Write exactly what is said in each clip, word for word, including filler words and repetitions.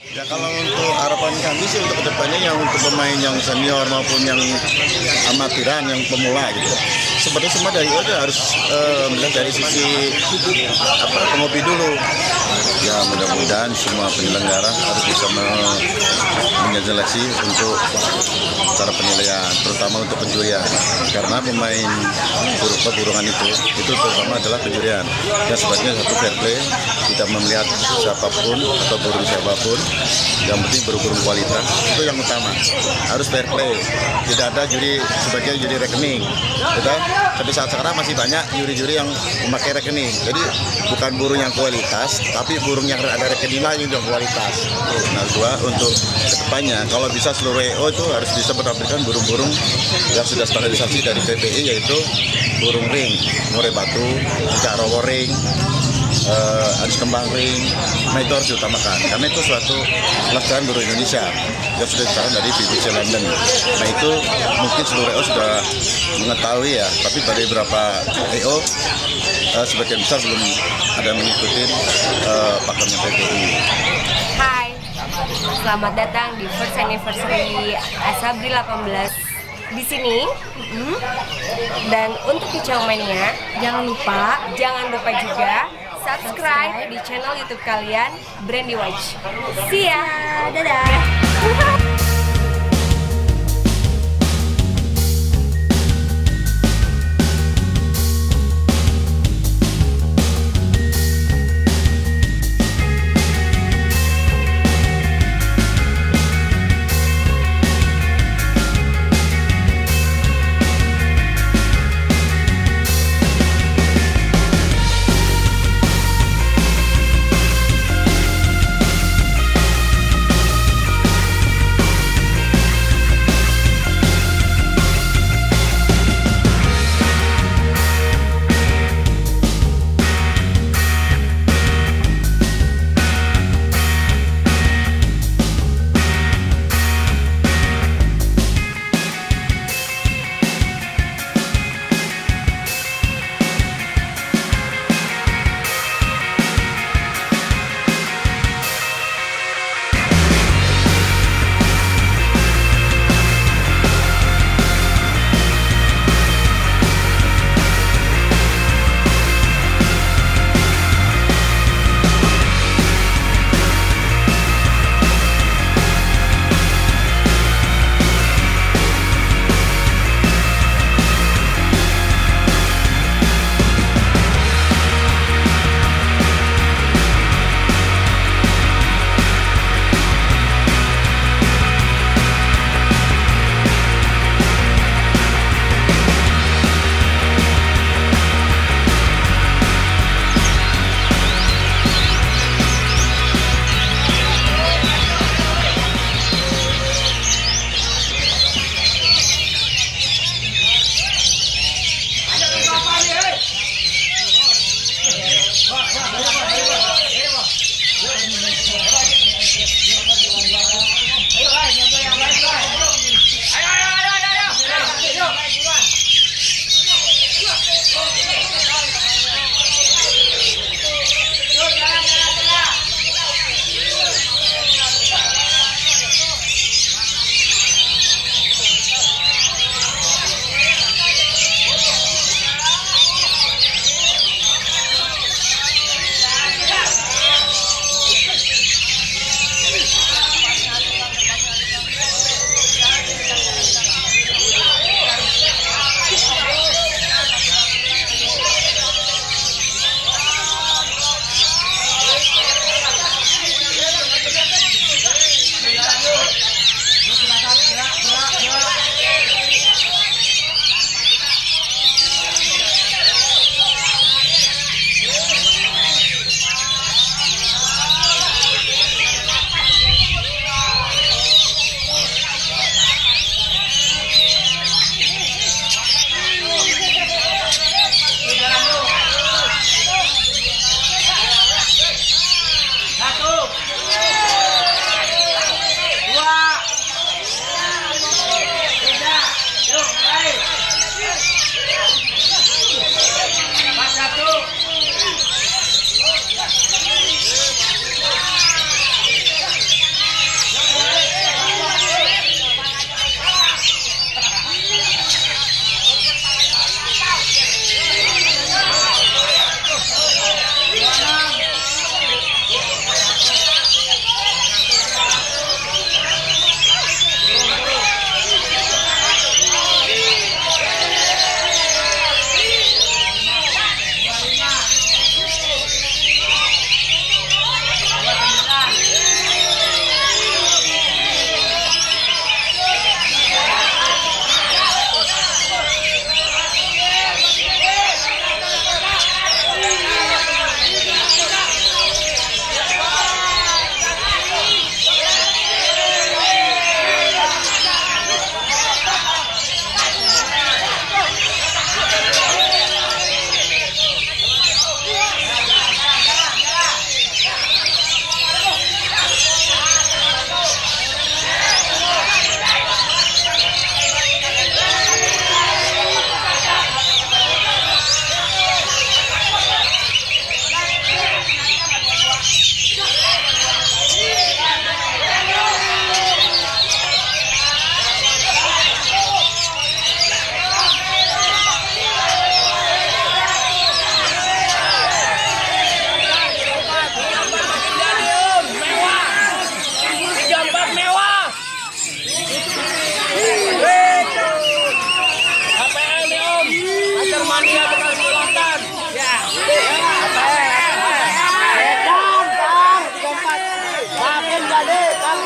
Ya kalau untuk harapan kami sih untuk kedepannya yang untuk pemain yang senior maupun yang amatiran, yang pemula gitu. Sebenarnya semua dari itu harus uh, melihat dari sisi apa penghobi dulu. Ya mudah-mudahan semua penyelenggara harus bisa menyeleksi untuk cara penilaian, terutama untuk penjurian. Karena pemain burungan itu itu terutama adalah penjurian. Ya sebaiknya satu fair play, tidak melihat siapapun atau burung siapapun. Yang penting burung-burung kualitas itu yang utama, harus fair play, tidak ada juri sebagai juri rekening kita. Tapi saat sekarang masih banyak juri-juri yang memakai rekening, jadi bukan burung yang kualitas tapi burung yang ada rekening lagi yang kualitas. Nah gua untuk kedepannya kalau bisa seluruh E O itu harus bisa menampilkan burung-burung yang sudah standarisasi dari P P I, yaitu burung ring, murai batu, cicak rowo ring, Uh, harus kembang ring. Nah itu harus diutamakan karena itu suatu pelestarian burung Indonesia yang sudah disarankan dari B B C London. Nah itu mungkin seluruh E O sudah mengetahui ya, tapi dari beberapa E O uh, sebagian besar belum ada mengikuti uh, pakemnya P P I. Hai, selamat datang di First Anniversary Asabri delapan belas di sini. Mm-hmm. Dan untuk kicau mania, jangan lupa, jangan lupa juga subscribe di channel YouTube kalian Brandy Watch. See ya, dadah.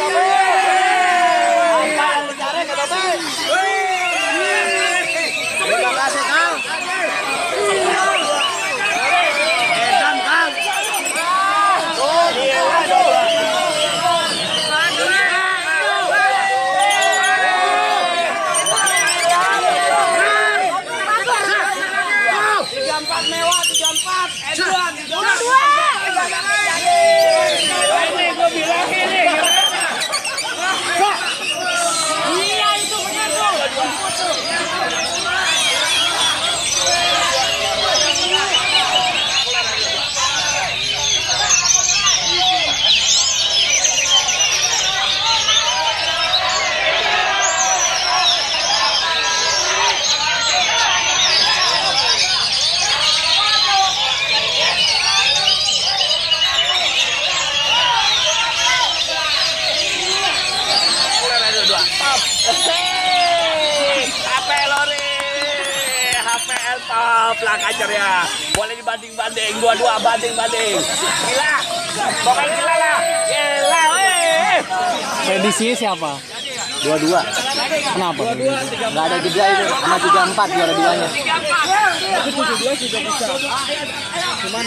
Terima kasih, Kang. Edan, Kang. Oh, gila dong. tiga empat mewah, tiga empat. Edan, dua-dua. Ini gue bilang ini. Iya, itu benar tuh. Top lah kacernya, boleh dibanding-banding, dua-dua banding-banding, gila, pokoknya gila lah, gila, weh. Prediksi siapa? Dua-dua. Kenapa? Nggak ada jeda itu, sama tiga empat juara duanya. Tapi tujuh dua juga bisa. Cuman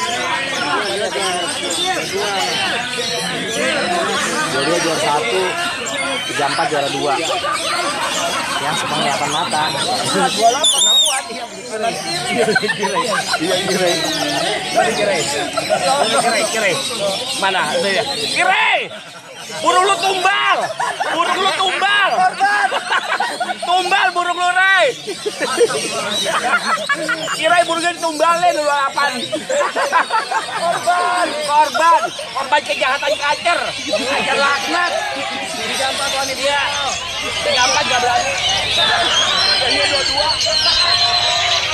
dua-dua juara satu, tiga empat juara dua. Yang semang kelihatan mata. dua delapan aku hati yang Iya kira. kira. Kira kira. Mana? Itu ya. Kira. Burung lu tumbal. Burung lu tumbal. Tumbal burung lu, Ray. Kira burungnya ditumbalin lu apaan? Korban, korban. Korban kejahatan kacer. Kacer laknat. tiga empat wanita dia. tiga empat enggak berani. Ini dua dua.